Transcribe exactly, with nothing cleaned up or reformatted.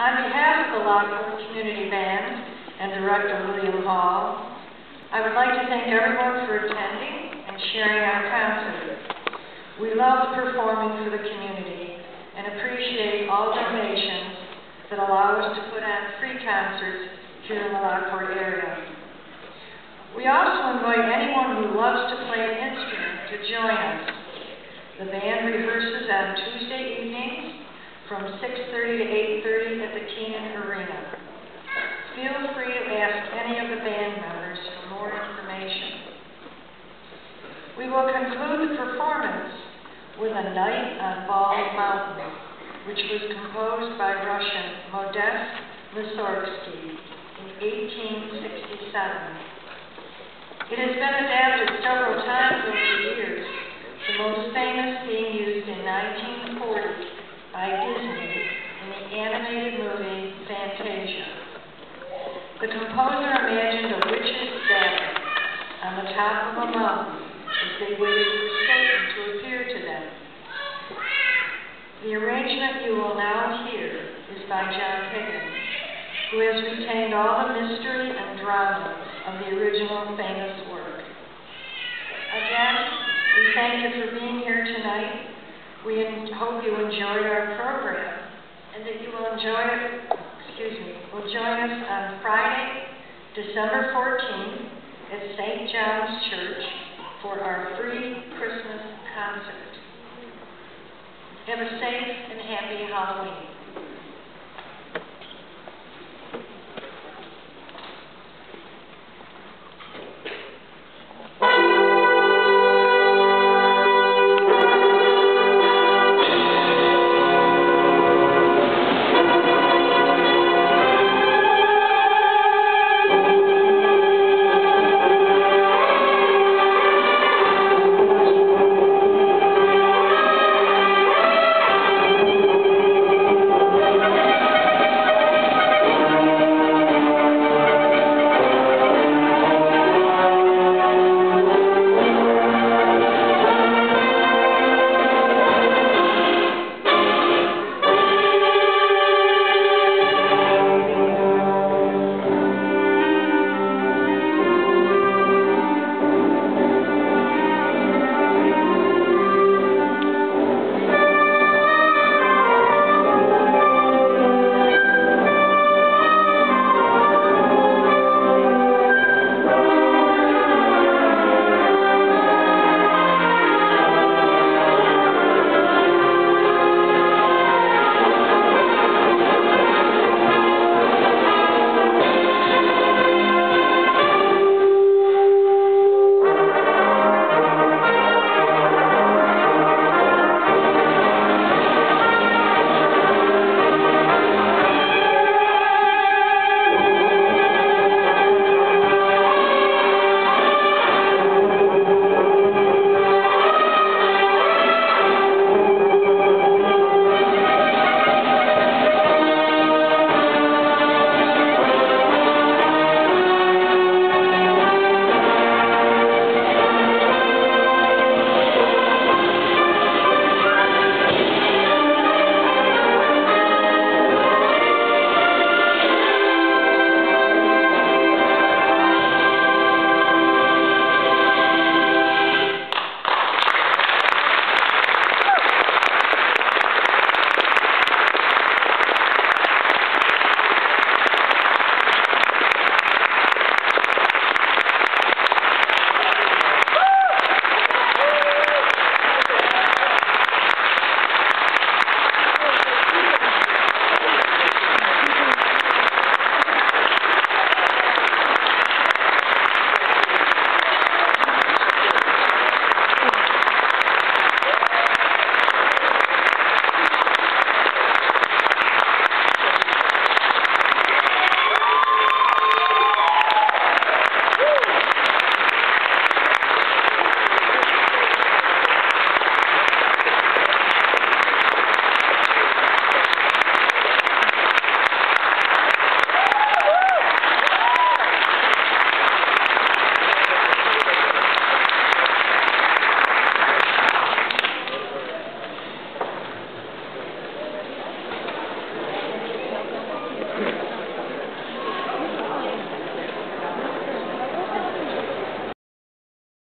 On behalf of the Lockport Community Band and Director William Hall, I would like to thank everyone for attending and sharing our concert. We love performing for the community and appreciate all donations that allow us to put on free concerts here in the Lockport area. We also invite anyone who loves to play an instrument to join us. The band rehearses on Tuesday evenings from six thirty to eight thirty at the Keenan Arena. Feel free to ask any of the band members for more information. We will conclude the performance with A Night on Bald Mountain, which was composed by Russian Modest Mussorgsky in eighteen sixty-seven. It has been adapted several times over the years, the most famous being used in nineteen forty by Disney in the animated movie Fantasia. The composer imagined a witch's static on the top of a mountain as they waited for Satan to appear to them. The arrangement you will now hear is by John Higgins, who has retained all the mystery and drama of the original famous work. Again, we thank you for being here tonight. We hope you enjoyed our program and that you will enjoy it, excuse me, will join us on Friday, December fourteenth at Saint John's Church for our free Christmas concert. Have a safe and happy Halloween.